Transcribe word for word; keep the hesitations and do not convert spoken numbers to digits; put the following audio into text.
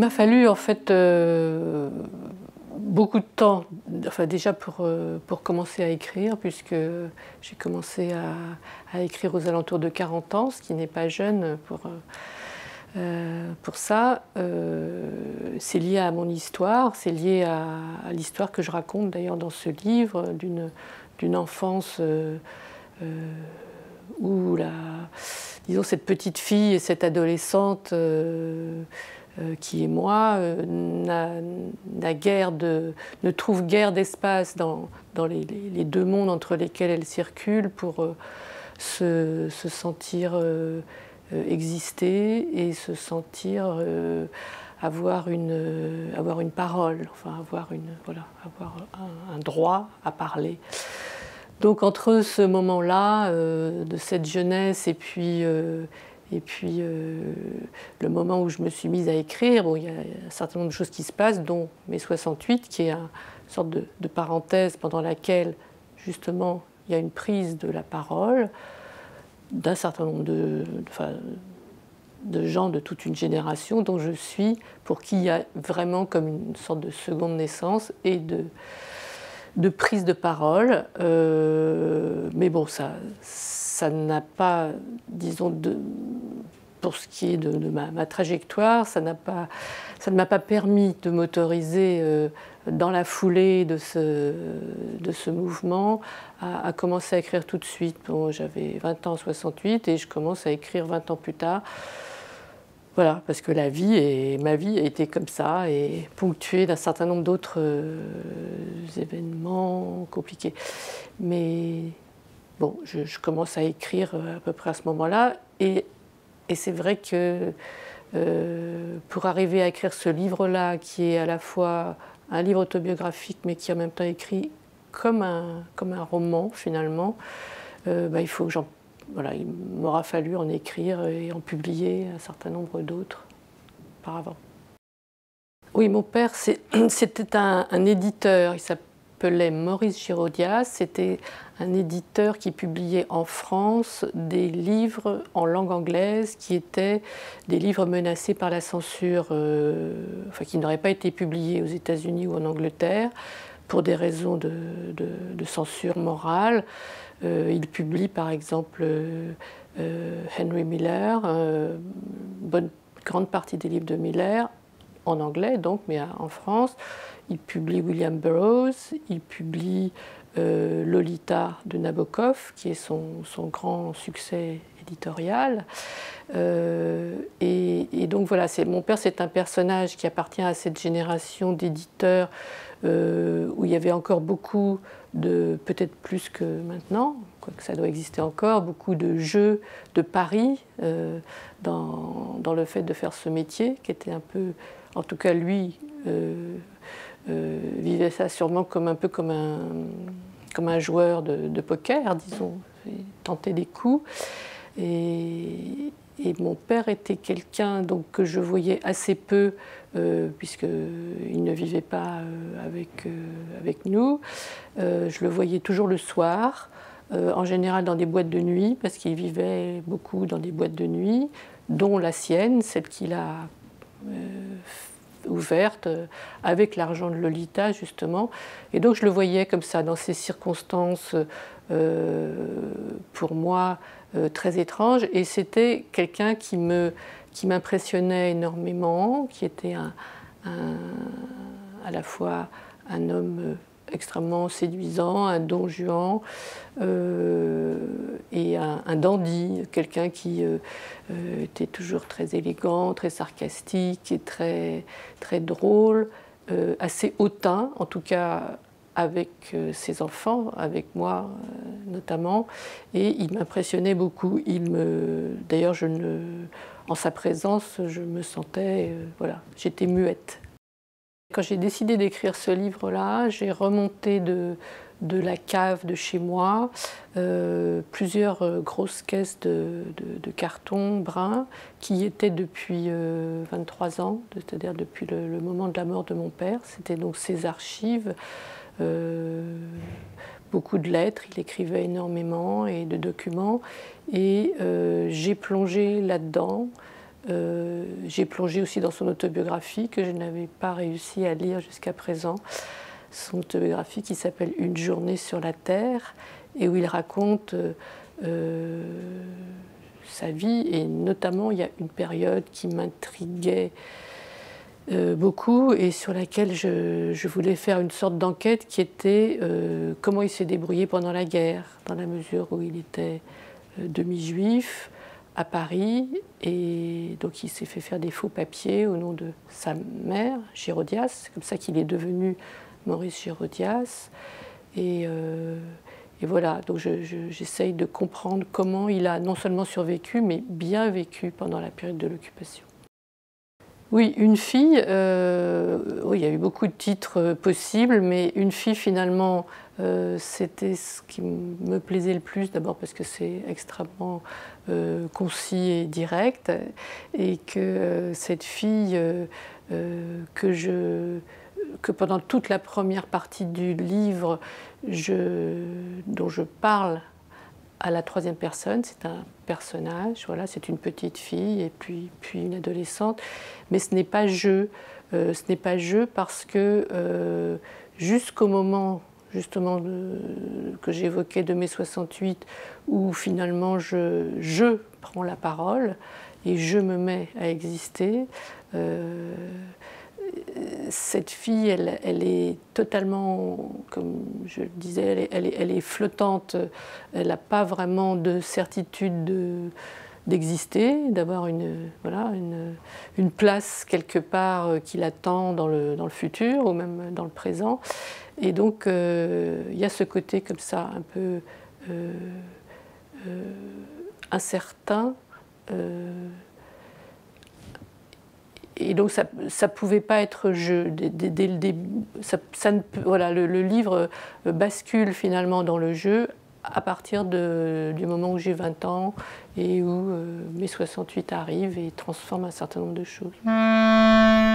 m'a fallu en fait euh, beaucoup de temps, enfin déjà pour, euh, pour commencer à écrire, puisque j'ai commencé à, à écrire aux alentours de quarante ans, ce qui n'est pas jeune pour, euh, pour ça. Euh, c'est lié à mon histoire, c'est lié à, à l'histoire que je raconte d'ailleurs dans ce livre, d'une, d'une enfance euh, euh, où la, disons, cette petite fille et cette adolescente euh, Euh, qui est moi, euh, n'a, n'a guère de, ne trouve guère d'espace dans, dans les, les, les deux mondes entre lesquels elle circule pour euh, se, se sentir euh, euh, exister et se sentir euh, avoir, une, euh, avoir une parole, enfin avoir, une, voilà, avoir un, un droit à parler. Donc entre ce moment-là, euh, de cette jeunesse et puis... Euh, Et puis, euh, le moment où je me suis mise à écrire, bon, il y a un certain nombre de choses qui se passent, dont mai soixante-huit, qui est un, une sorte de, de parenthèse pendant laquelle, justement, il y a une prise de la parole d'un certain nombre de, de, enfin, de gens de toute une génération dont je suis, pour qui il y a vraiment comme une sorte de seconde naissance et de, de prise de parole. Euh, mais bon, ça... ça n'a pas, disons, de, pour ce qui est de, de ma, ma trajectoire, ça n'a pas, ça ne m'a pas permis de m'autoriser euh, dans la foulée de ce, de ce mouvement à, à commencer à écrire tout de suite. Bon, j'avais vingt ans en soixante-huit et je commence à écrire vingt ans plus tard. Voilà, parce que la vie, et ma vie a été comme ça, et ponctuée d'un certain nombre d'autres euh, événements compliqués. Mais bon, je, je commence à écrire à peu près à ce moment-là, et, et c'est vrai que euh, pour arriver à écrire ce livre-là, qui est à la fois un livre autobiographique, mais qui est en même temps écrit comme un, comme un roman finalement, euh, bah, il faut que j'en, voilà, il m'aura fallu en écrire et en publier un certain nombre d'autres auparavant. Oui, mon père, c'est, c'était un, un éditeur, il s'appelait Maurice Giraudias, c'était un éditeur qui publiait en France des livres en langue anglaise qui étaient des livres menacés par la censure, euh, enfin qui n'auraient pas été publiés aux États-Unis ou en Angleterre pour des raisons de, de, de censure morale. Euh, il publie par exemple euh, euh, Henry Miller, euh, bonne grande partie des livres de Miller, en anglais donc, mais en France. Il publie William Burroughs, il publie euh, Lolita de Nabokov, qui est son, son grand succès éditorial. Euh, et, et donc voilà, c'est, mon père c'est un personnage qui appartient à cette génération d'éditeurs euh, où il y avait encore beaucoup de, peut-être plus que maintenant, quoique ça doit exister encore, beaucoup de jeux, de paris euh, dans, dans le fait de faire ce métier, qui était un peu, en tout cas lui, euh, euh, vivait ça sûrement comme un peu comme un, comme un joueur de, de poker, disons, il tentait des coups. Et, et mon père était quelqu'un donc, que je voyais assez peu, euh, puisqu'il ne vivait pas euh, avec, euh, avec nous. Euh, je le voyais toujours le soir, euh, en général dans des boîtes de nuit, parce qu'il vivait beaucoup dans des boîtes de nuit, dont la sienne, celle qu'il a euh, ouverte avec l'argent de Lolita justement, et donc je le voyais comme ça dans ces circonstances euh, pour moi euh, très étranges, et c'était quelqu'un qui me qui m'impressionnait énormément, qui était un, un, à la fois un homme extrêmement séduisant, un don Juan euh, et un, un dandy, quelqu'un qui euh, euh, était toujours très élégant, très sarcastique et très, très drôle, euh, assez hautain, en tout cas avec euh, ses enfants, avec moi euh, notamment, et il m'impressionnait beaucoup. Il me, d'ailleurs, je ne, en sa présence, je me sentais, euh, voilà, j'étais muette. Quand j'ai décidé d'écrire ce livre-là, j'ai remonté de, de la cave de chez moi euh, plusieurs euh, grosses caisses de, de, de carton brun qui étaient depuis euh, vingt-trois ans, c'est-à-dire depuis le, le moment de la mort de mon père. C'était donc ses archives, euh, beaucoup de lettres, il écrivait énormément et de documents. Et euh, j'ai plongé là-dedans. Euh, j'ai plongé aussi dans son autobiographie que je n'avais pas réussi à lire jusqu'à présent. Son autobiographie qui s'appelle « Une journée sur la Terre » et où il raconte euh, sa vie, et notamment il y a une période qui m'intriguait euh, beaucoup et sur laquelle je, je voulais faire une sorte d'enquête qui était euh, comment il s'est débrouillé pendant la guerre, dans la mesure où il était euh, demi-juif à Paris, et donc il s'est fait faire des faux papiers au nom de sa mère, Girodias. C'est comme ça qu'il est devenu Maurice Girodias. Et, euh, et voilà, donc je, je, j'essaye de comprendre comment il a non seulement survécu, mais bien vécu pendant la période de l'occupation. Oui, une fille, euh, oui, il y a eu beaucoup de titres possibles, mais une fille finalement, euh, c'était ce qui me plaisait le plus, d'abord parce que c'est extrêmement euh, concis et direct, et que euh, cette fille euh, euh, que, je, que pendant toute la première partie du livre, je, dont je parle à la troisième personne, c'est un personnage, voilà, c'est une petite fille et puis, puis une adolescente, mais ce n'est pas je, euh, ce n'est pas je parce que euh, jusqu'au moment justement de, que j'évoquais de mai soixante-huit, où finalement je, je prends la parole et je me mets à exister, euh, cette fille, elle, elle est totalement, comme je le disais, elle est, elle est, elle est flottante, elle n'a pas vraiment de certitude de, d'exister, d'avoir une, voilà, une, une place quelque part qui l'attend dans le, dans le futur ou même dans le présent. Et donc, euh, il y a ce côté comme ça, un peu euh, euh, incertain. Euh, Et donc ça ne pouvait pas être je dès, dès, dès le début. Ça, ça ne, voilà, le, le livre bascule finalement dans le jeu à partir de, du moment où j'ai vingt ans et où euh, mai soixante-huit arrive et transforme un certain nombre de choses.